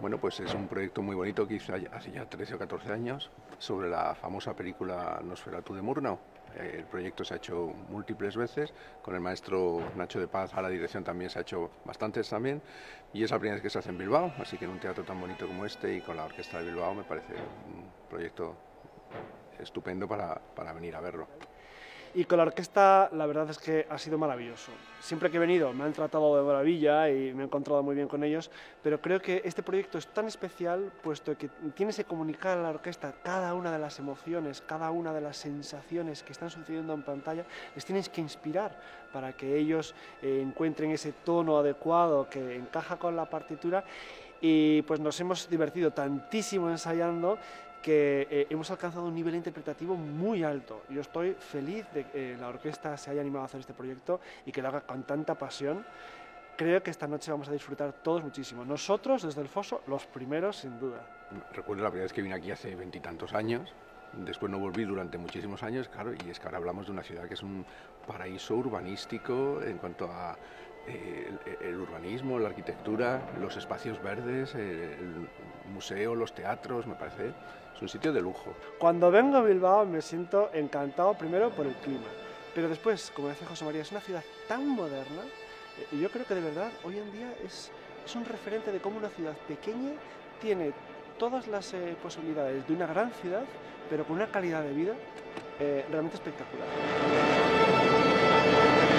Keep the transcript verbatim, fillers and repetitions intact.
Bueno, pues es un proyecto muy bonito que hice hace ya trece o catorce años sobre la famosa película Nosferatu de Murnau. El proyecto se ha hecho múltiples veces, con el maestro Nacho de Paz a la dirección también se ha hecho bastantes también, y es la primera vez que se hace en Bilbao, así que en un teatro tan bonito como este y con la Orquesta de Bilbao me parece un proyecto estupendo para, para venir a verlo. Y con la orquesta la verdad es que ha sido maravilloso. Siempre que he venido me han tratado de maravilla y me he encontrado muy bien con ellos, pero creo que este proyecto es tan especial puesto que tienes que comunicar a la orquesta cada una de las emociones, cada una de las sensaciones que están sucediendo en pantalla, les tienes que inspirar para que ellos eh, encuentren ese tono adecuado que encaja con la partitura, y pues nos hemos divertido tantísimo ensayando que eh, hemos alcanzado un nivel interpretativo muy alto. Yo estoy feliz de que eh, la orquesta se haya animado a hacer este proyecto y que lo haga con tanta pasión. Creo que esta noche vamos a disfrutar todos muchísimo. Nosotros, desde el Foso, los primeros, sin duda. Recuerdo la primera vez que vine aquí hace veintitantos años, después no volví durante muchísimos años, claro, y es que ahora hablamos de una ciudad que es un paraíso urbanístico en cuanto a eh, el, el urbanismo, la arquitectura, los espacios verdes, el museo, los teatros, me parece, es un sitio de lujo. Cuando vengo a Bilbao me siento encantado primero por el clima, pero después, como decía José María, es una ciudad tan moderna, y yo creo que de verdad hoy en día es, es un referente de cómo una ciudad pequeña tiene todas las eh, posibilidades de una gran ciudad, pero con una calidad de vida eh, realmente espectacular.